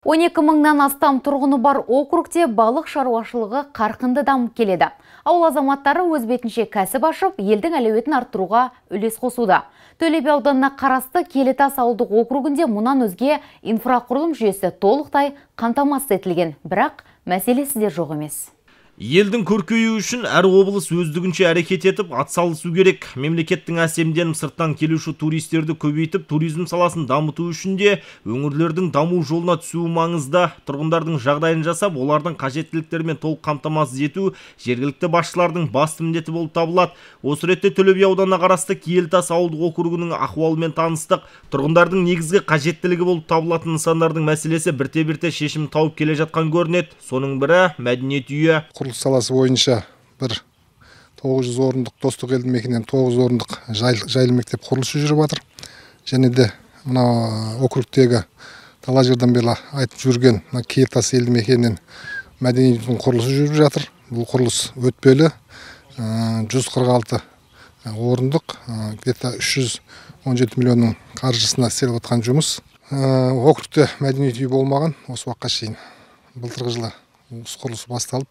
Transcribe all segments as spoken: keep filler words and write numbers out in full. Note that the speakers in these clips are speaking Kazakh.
он екі мыңнан астам тұрғыны бар округте балық шаруашылығы қарқынды дамып келеді. Ауыл азаматтары өз бетінше кәсіп ашып, елдің әлеуетін арттыруға үлес қосуда. Төле би ауданына қарасты Келетас ауылдық округінде мұнан өзге инфрақұрылым жүйесі толықтай қамтамасыз етілген, бірақ мәселесі де жоқ емес. Елдің көркеюі үшін әр облыс өздігінше әрекет етіп, атсалысу керек. Мемлекеттің әсемденіп сырттан келуші туристерді көбейтіп, туризм саласын дамыту үшін де өңірлердің даму жолына түсуі маңызды. Тұрғындардың жағдайын жасап, олардың қажеттіліктерімен толық қамтамасыз ету жергілікті басшылардың басты міндеті болып табылады. Осы ретте Төле би ауданына қарасты Келетас ауылдық округінің ахуалымен таныстық. Тұрғындардың негізгі қажеттілігі болып табылатын нысандардың мәселесі бірте-бірте шешім тауып келе жатқан көрінеді. Соның бірі мәдениет үйі. Құрылыс саласы бойынша бір тоғыз жүз орындық Достық елді мекенінен тоғыз орындық жайлы мектеп құрылысы жүріп жатыр. Және де мына округтегі тала жерден бері айтып жүрген Келетас елді мекенінен мәдениет үйінің құрылысы жүріп жатыр. Бұл құрылыс өтпелі жүз қырық алты орындық, где-то үш жүз он жеті миллионның қаржысына істеліп жатқан жұмыс. Округте мәдениет үйі болмаған осы уақытқа шейін. Былтырғы жылы осы құрылыс басталып,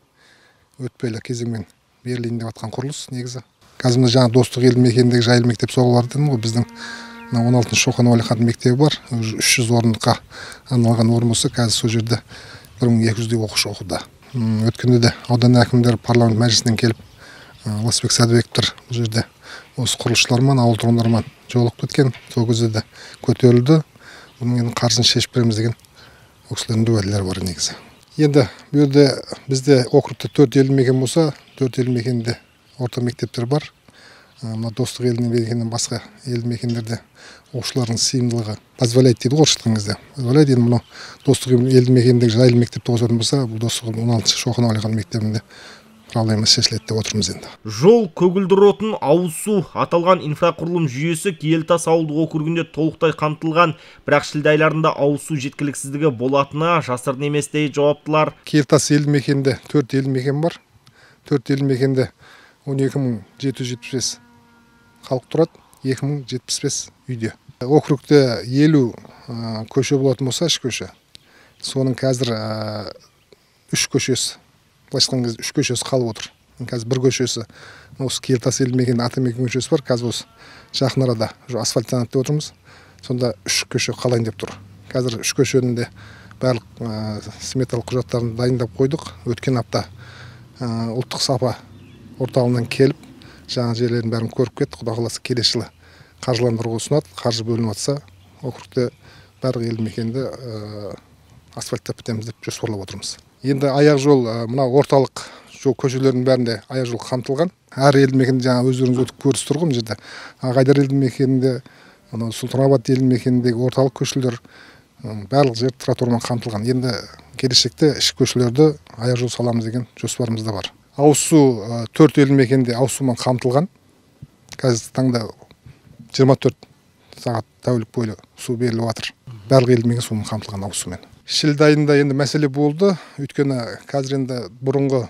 өтпелі кезеңмен берілейін деп жатқан құрылыс негізі. Қазір жаңа Достық елді мекеніндегі жайлы мектеп соғылып жатыр ғой, біздің он алтыншы Шоқан Уәлихан мектебі бар. үш жүз орындыққа арналған орын болса, қазір сол жерде бір мың екі жүздей оқушы оқуда. Өткенде де аудан әкімдері парламент мәжілісінен келіп, Ласбек Сәдібековтер бұл жерде осы құрылысшылармен, ауыл тұрғындарымен жолығып кеткен. Сол кезде де көтерілді. Бұның қарызын шешіп береміз деген ол кісілердің де уәделері бар негізі. Енді бұл жерде бізде округте төрт елді мекен болса, төрт елді мекенде орта мектептер бар. Мына Достық елді мекенінен басқа елді мекендерде оқушылардың сыйымдылығы позволяет дейді, орысша айтқан кезде. Позволяет енді мынау Достық елді мекеніндегі жайлы мектепті қосатын болса, бұл Достық он алтыншы Шоқан Уәлихан мектебінде проблема шешіледі деп отырмыз енді. Жол, көгілдір отын, ауыз су аталған инфрақұрылым жүйесі Келетас ауылдық округінде толықтай қамтылған, бірақ шілде айларында ауыз су жеткіліксіздігі болатыны жасырын емес дейді жауаптылар. Келетас елді мекенде төрт елді мекен бар. төрт елді мекенде он екі мың жеті жүз жетпіс бес халық тұрады, екі мың жетпіс бес үйде. Округте елу көше болатын болса, үш көше. Соның қазір үш көшесі Былайшқан кезде үш көшесі қалып отыр. Қазір бір көшесі, осы Келетас елді мекенінде Атамекен көшесі бар. Қазір осы жақын арада асфальттанады деп отырмыз. Сонда үш көше қалайын деп тұр. Қазір үш көшенің де барлық сметалық құжаттарын дайындап қойдық. Өткен апта ұлттық сапа орталығынан келіп, жаңа жерлердің бәрін көріп кетті. Құдай қаласа келесі жылы қаржыландыруға ұсынады. Қаржы бөлініп жатса, округте барлық елді мекенді асфальттап бітеміз деп жоспарлап отырмыз. Енді аяқ жол, мына орталық жол көшелердің бәрінде аяқ жол қамтылған. Әр елді мекенде жаңа өздеріңіз өтіп көрісіп тұр ғой, жерде. Ағайдар елді мекенінде, Сұлтанабад елді мекеніндегі орталық көшелер барлық жер тротуармен қамтылған. Енді келешекте ішкі көшелерді аяқ жол саламыз деген жоспарымыз да бар. Ауыз су төрт елді мекенде ауыз сумен қамтылған. Қазір таңда жиырма төрт сағат тәулік бойы су беріліп жатыр. Барлық елді мекен сумен қамтылған ауыз сумен. Шілде айында енді мәселе болды. Өйткені қазір енді бұрынғы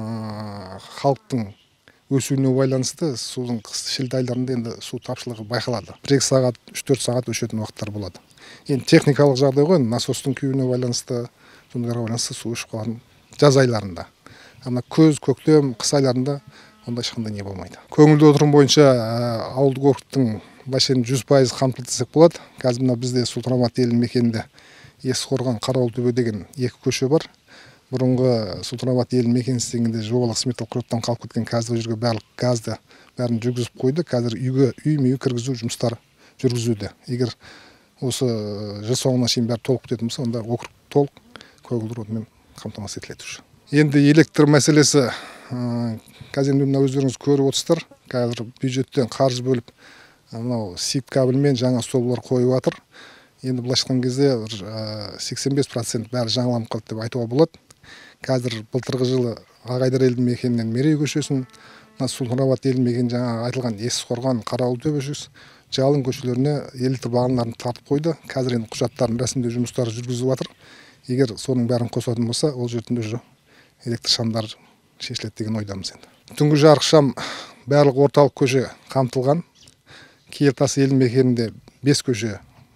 халықтың өсуіне байланысты судың шілде айларында енді су тапшылығы байқалады. бір-екі сағат, үш-төрт сағат өшетін уақыттар болады. Енді техникалық жағдай ғой, насостың күйіне байланысты, сондайға байланысты су өшіп қалатын жаз айларында. Ана көз, көктем, қыс айларында онда ешқандай не болмайды. Көңілді отырым бойынша ауылдық округтың бассейні жүз пайыз қамтылды десек болады. Қазір мына бізде Сұлтанабад елді мекенінде Есқорған, Қарауылтөбе деген екі көше бар. Бұрынғы Сұлтанабад елді мекен істегенде жобалық сметалық құжаттан қалып кеткен, қазір жерге барлық газды бәрін жүргізіп қойды. Қазір үйге үй-мүй кіргізу жұмыстары жүргізуде. Егер осы жыл соңына шейін бәрі толық бітетін болса, онда округ толық көгілдір отынмен қамтамасыз етіледі. Енді электр мәселесі, қазір мына өздеріңіз көріп отырсыздар. Қазір бюджеттен қаржы бөліп, мынау сип кабельмен жаңа столбалар қойып жатыр. Енді былайша айтқан кезде сексен бес процент бәрі жаңаланып қалды деп айтуға болады. Қазір былтырғы жылы Ағайдар елді мекенінен Мерей көшесін, Сұлтанабад елді мекені жаңа айтылған Есқорған, Қарауылтөбе көшесі, Жалын көшелеріне электр бағаналарын тартып қойды. Қазір енді құжаттарын рәсімдеу жұмыстары жүргізіліп жатыр. Егер соның бәрін қосатын болса, ол жерде уже электр шамдар шешіледі деген ойдамыз енді. Түнгі жарық шам барлық орталық көше қамтылған. Келетас елді мекенінде бес көше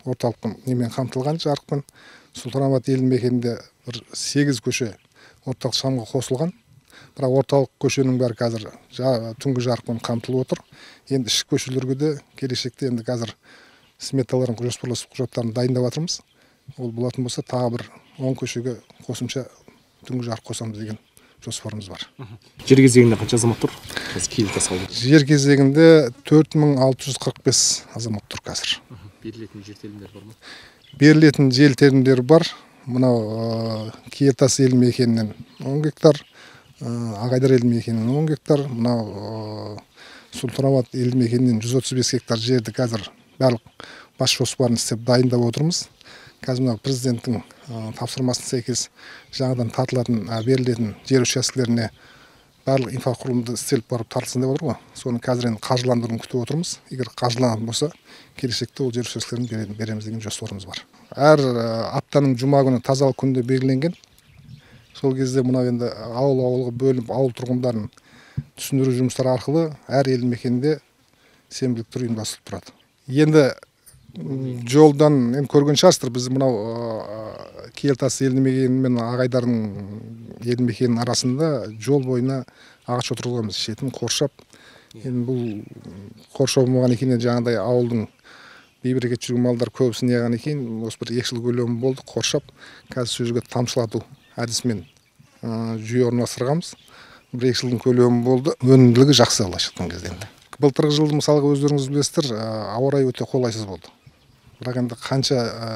орталықпен немен қамтылған жарықпен. Сұлтанабад елді мекенінде бір сегіз көше орталық шамға қосылған. Бірақ орталық көшенің бәрі қазір түнгі жарықпен қамтылып отыр. Енді ішкі көшелерге де келешекте енді қазір сметаларын жоспарласып құжаттарын дайындап жатырмыз. Ол болатын болса тағы бір он көшеге қосымша түнгі жарық қосамыз деген жоспарымыз бар. Жер кезегінде қанша азамат тұр? Жер кезегінде төрт мың алты жүз қырық бес азамат тұр қазір. Берілетін жер телімдер бар ма? Берілетін жер телімдер бар. Мынау Киетас елді мекенінен он гектар, Ағайдар елді мекенінен он гектар, мынау Сұлтанабад елді мекенінен жүз отыз бес гектар жерді қазір барлық бас жоспарын істеп дайындап отырмыз. Қазір мынау президенттің тапсырмасына сәйкес жаңадан тартылатын берілетін жер учаскелеріне барлық инфрақұрылымды істеліп барып тартылсын деп отыр ғой. Соны қазір енді қаржыландыруын күтіп отырмыз. Егер қаржыланатын болса, келешекте ол жер учаскелерін береміз деген жоспарымыз бар. Әр аптаның жұма күні тазалық күнде белгіленген. Сол кезде мынау енді ауыл-ауылға бөлініп, ауыл тұрғындарын түсіндіру жұмыстары арқылы әр елді мекенде сенбілік түрі ұйымдастырылып тұрады. Енді жолдан енді көрген шығарсыздар, біз мынау Киетас елді мекені мен Ағайдардың елді мекенінің арасында жол бойына ағаш отырғызғанбыз, шетін қоршап. Енді бұл қоршау болмаған екен, жаңағыдай ауылдың бейберекет жүрген малдар көбісін неған екен, осы бір екі жыл көлемі болды, қоршап, қазір сол жерге тамшылату әдісімен жүйе орналастырғанбыз. Бір екі жылдың көлемі болды, өнімділігі жақсы былайша айтқан кезде енді. Былтырғы жылды мысалға өздеріңіз білесіздер, ауа райы өте қолайсыз болды. Бірақ енді қанша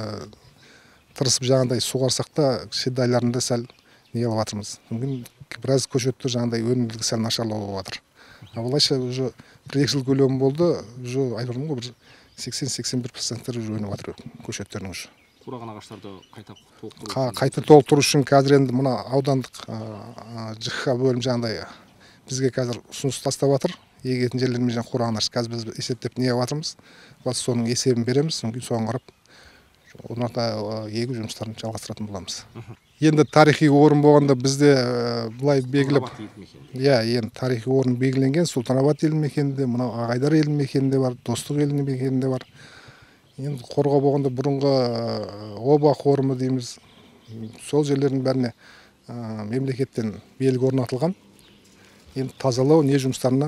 тырысып жаңағыдай суғарсақ та шет айларында сәл неғылып жатырмыз. Мүмкін біраз көшеттер жаңағыдай өнімділігі сәл нашарлау болып жатыр. Былайша уже бір екі жыл көлемі болды, уже айтырмын ғой, бір сексен сексен бір проценттер уже өніп жатыр көшеттердің уже. Қураған ағаштарды қайта толықтыру. Қайта толықтыру үшін қазір енді мына аудандық ЖХ бөлім жаңағыдай бізге қазір ұсыныс тастап жатыр. Егетін жерлермен жаңа қураған ағаш қазір біз есептеп неғып жатырмыз. Соның есебін береміз, соған қарап оларда егу жұмыстарын жалғастыратын боламыз. Енді тарихи орын болғанда бізде былай белгілеп, иә, енді тарихи орын белгіленген Сұлтанабад елді мекенінде, мынау Ағайдар елді мекенінде бар, Достық елді мекенінде бар. Енді қорға болғанда бұрынғы оба қорымы дейміз. Сол жерлердің бәріне мемлекеттен белгі орнатылған. Енді тазалау не жұмыстарына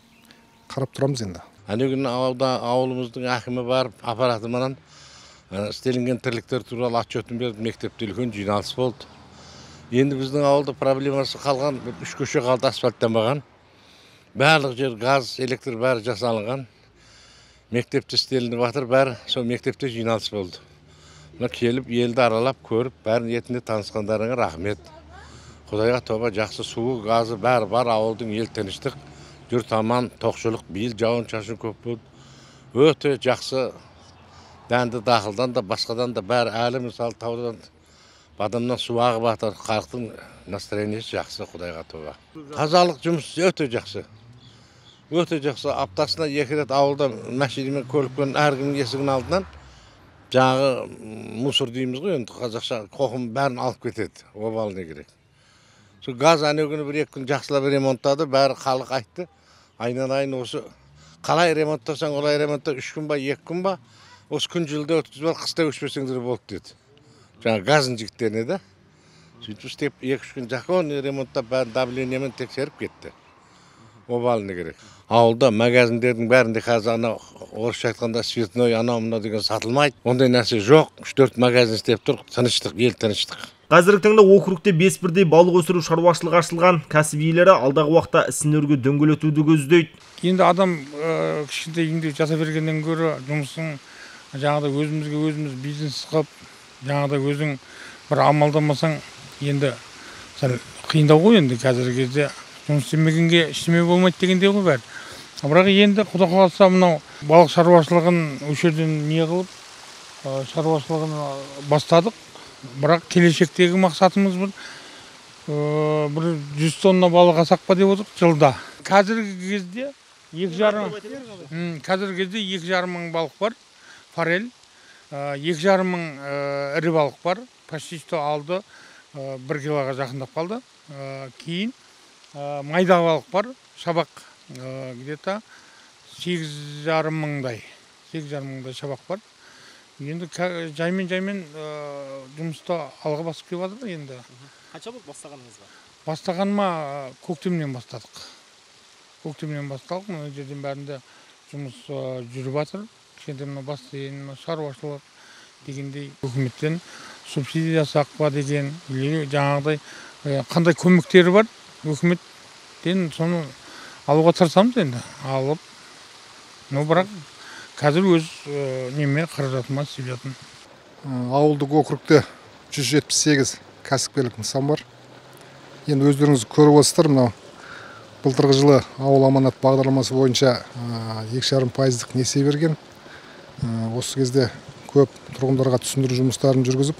қарап тұрамыз енді. Әнегін ауылымыздың әкімі барып, аппараты манан істелінген тірліктер туралы отчетін берді, мектепте үлкен жиналыс болды. Енді біздің ауылда проблемасы қалған, үш көше қалды асфальттанбаған. Барлық жер газ, электр бәрі жасалынған. Мектепте істелініп жатыр, бәрі сол мектепте жиналыс болды. Келіп, елді аралап, көріп, бәрін етінде танысқандарыңа рахмет. Құдайға тоба жақсы суы, газы бәрі бар, ауылдың ел тыныштық. Жүр таман, тоқшылық, биыл жауын шашын көп болды. Өте жақсы дәнді дақылдан да, басқадан да бәрі әлі мысалы таудан бадамнан су ағып жатыр. Халықтың настроениесі жақсы, Құдайға тоба. Тазалық жұмыс өте жақсы. Өте жақсы. Аптасына екі рет ауылда мәшинемен көлікпен әркімнің есігінің алдынан жаңағы мусор дейміз ғой, енді қазақша қоқым бәрін алып кетеді. Обалы не керек. Сол газ әнеугіні бір екі күн жақсылап ремонттады, бәрі халық айтты. Айнан-айын осы қалай ремонттасаң, олай ремонтта үш күн ба, екі күн ба, осы күн жылда өткізіп ал, қыста өшпесеңдер болды деді. Жаңа газын жігіттеріне де. Сөйтіп істеп екі-үш күн жақын ремонттап бәрін давлениемен тексеріп кетті. Обалы не керек. Ауылда магазиндердің бәрінде қазір ана орысша айтқанда светной анау-мынау деген сатылмайды. Ондай нәрсе жоқ. үш-төрт магазин істеп тұр, тыныштық, ел тыныштық. Қазіргі таңда округте бес бірдей балық өсіру шаруашылығы ашылған. Кәсіп иелері алдағы уақытта ісін өрге дөңгелетуді көздейді. Енді адам кішкентай үйінде жаса бергеннен гөрі жұмысын жаңағыдай өзімізге өзіміз бизнес қылып, жаңағыдай өзің бір амалдамасаң, енді сәл қиындау ғой енді қазіргі кезде жұмыс істемегенге ештеме болмайды дегендей ғой бәрі. Бірақ енді Құда қаласа мынау балық шаруашылығын осы жерден не қылып, шаруашылығын бастадық. Бірақ келешектегі мақсатымыз бір бір жүз тонна балық алсақ па деп отырмыз жылда. Қазіргі кезде екі жарым қазіргі кезде екі жарым мың балық бар, форель, екі жарым мың ірі балық бар, почти что алды, бір килоға жақындап қалды. Кейін майда балық бар, шабақ где-то сегіз жарым мыңдай, сегіз жарым мыңдай шабақ бар. Енді жаймен жаймен жұмыста алға басып келіп жатыр енді. Қанша болды бастағаныңызға? Бастағаныма көктемнен бастадық. Көктемнен бастадық. Мына жерден бәрінде жұмыс жүріп жатыр. Кішкентай мына бассейн, шаруашылық дегендей үкіметтен субсидия жасақ па деген, жаңағыдай қандай көмектері бар үкіметтен, соны алуға тырысамыз енді. Алып, но бірақ қазір өз неме қаражатыма істеп жатырмын. Ауылдық округте жүз жетпіс сегіз кәсіпкерлік нысан бар. Енді өздеріңіз көріп отырсыздар, мынау былтырғы жылы ауыл аманат бағдарламасы бойынша екі жарым пайыздық несие берген. Осы кезде көп тұрғындарға түсіндіру жұмыстарын жүргізіп,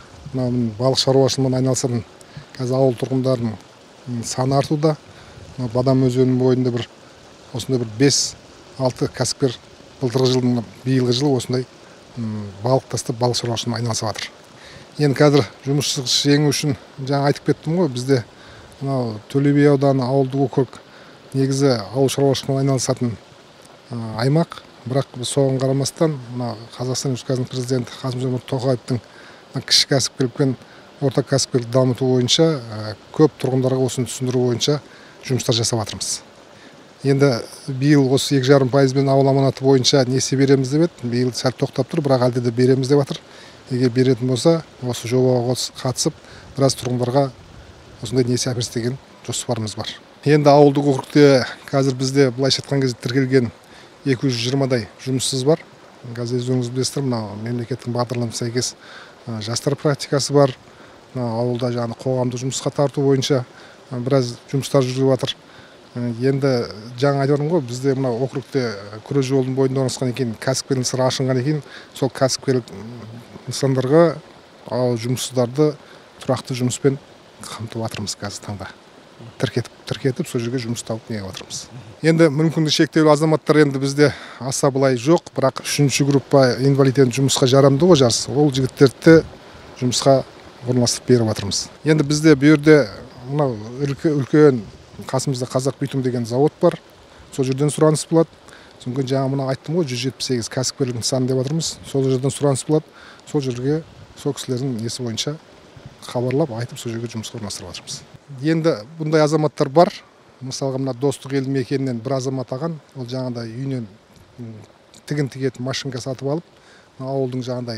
балық шаруашылығымен айналысатын қазір ауыл тұрғындарының саны артуда. Бадам өзенінің бойында бір осындай бір бес алты кәсіпкер былтырғы жылдың биылғы жылы осындай балық тастап балық шаруашылығымен айналысып жатыр. Енді қазір жұмыссыздық жеңу үшін жаңа айтып кеттім ғой, бізде мынау Төле би ауданы ауылдық округ негізі ауыл шаруашылығымен айналысатын аймақ. Бірақ біз соған қарамастан мына Қазақстан Республикасының президенті Қасым-Жомарт Тоқаевтың кіші кәсіпкерлік пен орта кәсіпкерлікті дамыту бойынша көп тұрғындарға осыны түсіндіру бойынша жұмыстар жасап жатырмыз. Енді биыл осы екі жарым пайызбен ауыл аманаты бойынша несие береміз деп еді. Биыл сәл тоқтап тұр, бірақ әлде де береміз деп жатыр. Егер беретін болса, осы жобаға қатысып, біраз тұрғындарға осындай несие әперсек деген жоспарымыз бар. Енді ауылдық округте қазір бізде былайша айтқан кезде тіркелген екі жүз жиырмадай жұмыссыз бар. Қазір өздеріңіз білесіздер, мына мемлекеттің бағдарламасына сәйкес жастар практикасы бар. Ауылда жаңағы қоғамдық жұмысқа тарту бойынша біраз жұмыстар жүріп жатыр. Енді жаңа айтып ғой, бізде мына округте күре жолдың бойында орналасқан екен, кәсіпкерлік нысаны ашылған екен, сол кәсіпкерлік нысандарға жұмыссыздарды тұрақты жұмыспен қамтып жатырмыз қазір таңда. Тіркетіп, тіркетіп, сол жерге жұмыс тауып неге жатырмыз. Енді мүмкіндігі шектеулі азаматтар енді бізде аса былай жоқ, бірақ үшінші группа инвалидтен жұмысқа жарамды ғой жас. Ол жігіттерді жұмысқа орналастырып беріп жатырмыз. Енді бізде бұл жерде мынау үлкен қасымызда Қазақ битум деген завод бар. Сол жерден сұраныс болады. Сондықтан жаңа мына айттым ғой, жүз жетпіс сегіз кәсіпкерлік нысаны деп жатырмыз. Сол жерден сұраныс болады. Сол жерге сол кісілердің несі бойынша хабарлап, айтып, сол жерге жұмысқа орналастырып жатырмыз. Енді бұндай азаматтар бар. Мысалға мына Достық елді мекенінен бір азамат аған, ол жаңағыдай үйінен тігін тігетін машинка сатып алып, ауылдың жаңағыдай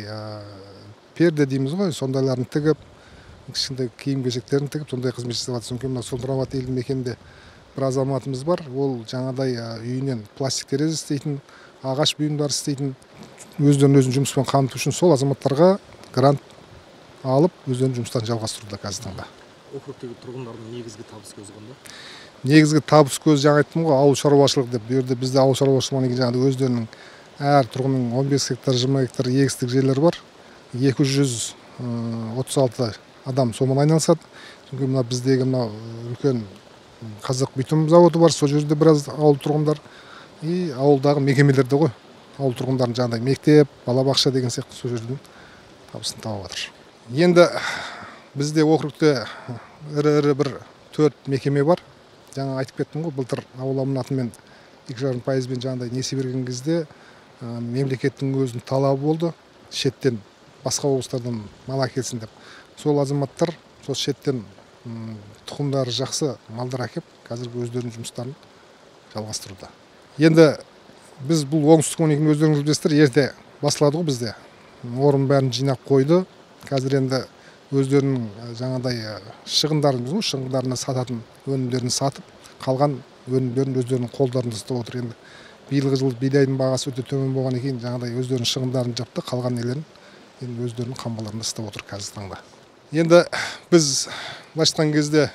перде дейміз ғой, сондайларын тігіп, кішкентай киім-кешектерін тігіп, сондай қызмет жасап жатыр. Сондықтан мына Солтырабад елді мекенінде бір азаматымыз бар. Ол жаңағыдай үйінен пластик терезе істейтін, ағаш бұйымдар істейтін, өздерін өзін жұмыспен қамту үшін сол азаматтарға грант алып, өздерінің жұмыстарын жалғастыруда қазір таңда. Округтегі тұрғындардың негізгі табыс көзі қандай? Негізгі табыс көзі жаңа айттым ғой, ауыл шаруашылығы деп. Бұл жерде бізде ауыл шаруашылығынан жаңағы өздерінің әр тұрғынның он бес гектар, жиырма гектар егістік жерлері бар. екі жүз отыз алты адам сомен айналысады. Çünkü мына біздегі мына үлкен Қазақ битум заводы бар. Сол жерде біраз ауыл тұрғындар и ауылдағы мекемелерде ғой. Ауыл тұрғындарын жаңағыдай мектеп, балабақша деген сияқты сол жерден табысын тауып жатыр. Енді бізде округте ірі-ірі бір төрт мекеме бар. Жаңа айтып кеттім ғой, былтыр ауыл аманатымен екі жарым пайызбен жаңағыдай несие берген кезде мемлекеттің өзінің талабы болды. Шеттен басқа облыстардан мал әкелсін деп. Сол азаматтар сол шеттен тұқымдары жақсы малдар әкеп, қазіргі өздерінің жұмыстарын жалғастыруда. Енді біз бұл оңтүстік өңірдің өздеріңіз білесіздер, ерте басылады ғой бізде. Орын бәрін жинап қойды. Қазір енді өздерінің жаңағыдай шығындарын, шығындарына сататын өнімдерін сатып, қалған өнімдерін өздерінің қолдарында ұстап отыр. Енді биылғы жылы бидайдың бағасы өте төмен болған екен, жаңағыдай өздерінің шығындарын жапты, қалған нелерін енді өздерінің қамбаларында ұстап отыр қазір таңда. Енді біз былайша кезде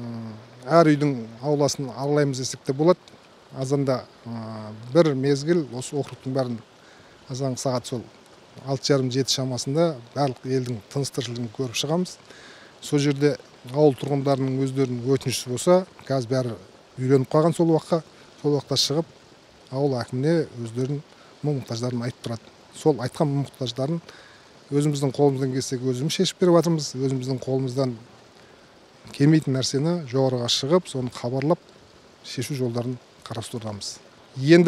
әр үйдің ауласын аралаймыз десек те болады. Азанда бір мезгіл осы округтың бәрін азан сағат сол алты жарым жеті шамасында барлық елдің тыныс тіршілігін көріп шығамыз. Сол жерде ауыл тұрғындарының өздерінің өтініші болса, қазір бәрі үйреніп қалған сол уақытқа, сол уақытта шығып ауыл әкіміне өздерінің мұң-мұқтаждарын айтып тұрады. Сол айтқан мұң-мұқтаждарын өзіміздің қолымыздан келсе өзіміз шешіп беріп жатырмыз. Өзіміздің қолымыздан келмейтін нәрсені жоғарыға шығып, соны хабарлап шешу жолдарын қарастырудамыз. Енді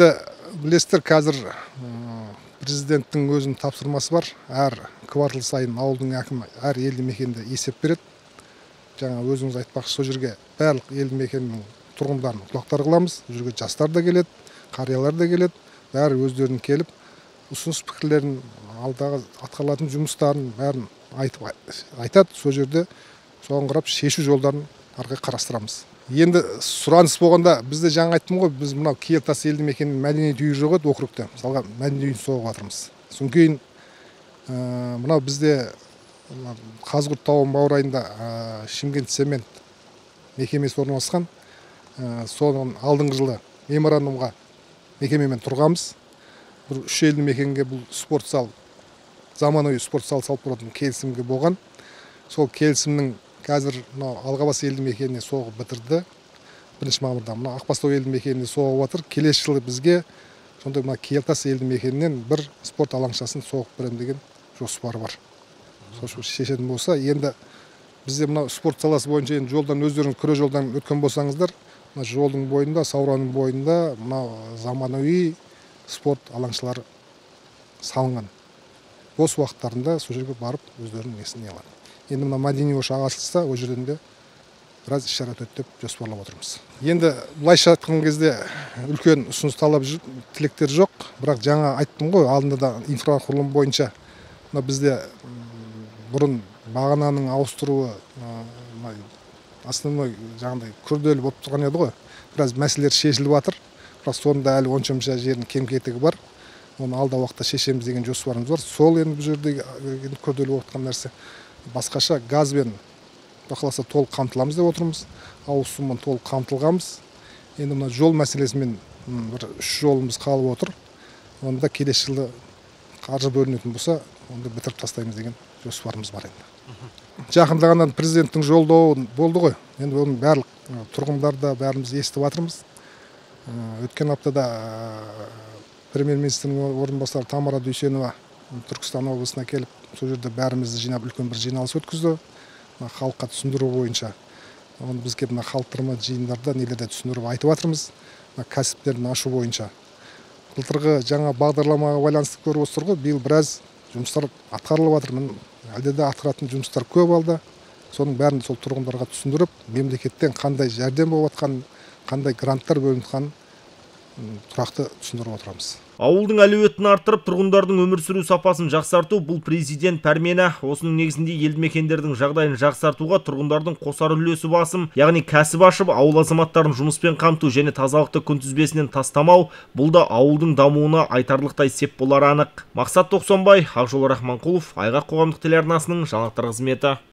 білесіздер, қазір президенттің өзінің тапсырмасы бар. Әр квартал сайын ауылдың әкімі әр елді мекенде есеп береді. Жаңа өзіңіз айтпақшы, сол жерге барлық елді мекеннің тұрғындарын құлақтар қыламыз. Сол жерге жастар да келеді, қариялар да келеді. Бәрі өздерін келіп, ұсыныс пікірлерін, алдағы атқарылатын жұмыстарын бәрін айтып айтады. Сол жерде соған қарап шешу жолдарын арқай қарастырамыз. Енді сұраныс болғанда, бізде жаңа айттым ғой, біз мынау Киелтас елді мекенінің мәдениет үйі жоқ еді округте. Мысалға мәдениет үйін соғып жатырмыз. Содан кейін мынау бізде Қазығұрт тауының баурайында Шымкент цемент мекемесі орналасқан. Соның алдыңғы жылы меморандумға мекемемен тұрғанбыз. Бір үш елді мекенге бұл спорт зал, заманауи спорт зал салып беретін келісімге болған. Сол келісімнің қазір Алғабас елді мекеніне соғып бітірді. Бірінші мамырда мына Ақбастау елді мекеніне соғып жатыр. Келесі жылы бізге сондай мына Киелтас елді мекенінен бір спорт алаңшасын соғып берем деген жоспар бар. Сол шешетін болса, енді бізде мына спорт саласы бойынша енді жолдан өздеріңіз күре жолдан өткен болсаңыздар, мына жолдың бойында, Сауранның бойында мына заманауи спорт алаңшалары салынған. Бос уақыттарында сол жерге барып өздерінің несін алады. Енді мына мәдени ошақ ашылса, ол жерден де біраз іс-шара өтеді деп жоспарлап отырмыз. Енді былайша айтқан кезде үлкен ұсыныс талап тілектер жоқ, бірақ жаңа айттым ғой, алдында да инфрақұрылым бойынша мына бізде бұрын бағананың ауыстыруы основной жаңағыдай күрделі болып тұрған еді ғой. Біраз мәселелер шешіліп жатыр, бірақ сонда әлі онша-мұнша жердің кем-кетігі бар. Оны алда уақытта шешеміз деген жоспарымыз бар. Сол енді бұл жерде күрделі болып жатқан нәрсе. Басқаша газбен бақыласа толық қамтыламыз деп отырмыз. Ауыз сумен толық қамтылғанбыз. Енді мына жол мәселесімен бір үш жолымыз қалып отыр. Онда келесі жылы қаржы бөлінетін болса, онда бітіріп тастаймыз деген жоспарымыз бар енді. Жақында ғана президенттің жолдауы болды ғой. Енді оның барлық тұрғындарда бәріміз естіп жатырмыз. Өткен аптада премьер-министрдің орынбасары Тамара Дүйсенова Түркістан облысына келіп, сол жерде бәрімізді жинап үлкен бір жиналыс өткізді. Халыққа түсіндіру бойынша. Оны бізге мына халықтырма жиындарда нелерде түсіндіріп айтып жатырмыз. Кәсіптерін ашу бойынша. Былтырғы жаңа бағдарламаға байланысты көріп отырсыздар ғой, биыл біраз жұмыстар атқарылып жатыр. Әлде де атқаратын жұмыстар көп алды. Соның бәрін сол тұрғындарға түсіндіріп, мемлекеттен қандай жәрдем болып жатқанын, қандай гранттар бөлініп жатқанын тұрақты түсіндіріп отырамыз. Ауылдың әлеуетін арттырып, тұрғындардың өмір сүру сапасын жақсарту бұл президент пәрмені. Осының негізінде елді мекендердің жағдайын жақсартуға тұрғындардың қосар үлесі басым, яғни кәсіп ашып, ауыл азаматтарын жұмыспен қамту және тазалықты күнтізбесінен тастамау, бұл да ауылдың дамуына айтарлықтай сеп болары анық. Мақсат Тоқсанбай, Ақжол Рахманқұлов, Айғақ қоғамдық телеарнасының жаңалықтар қызметі.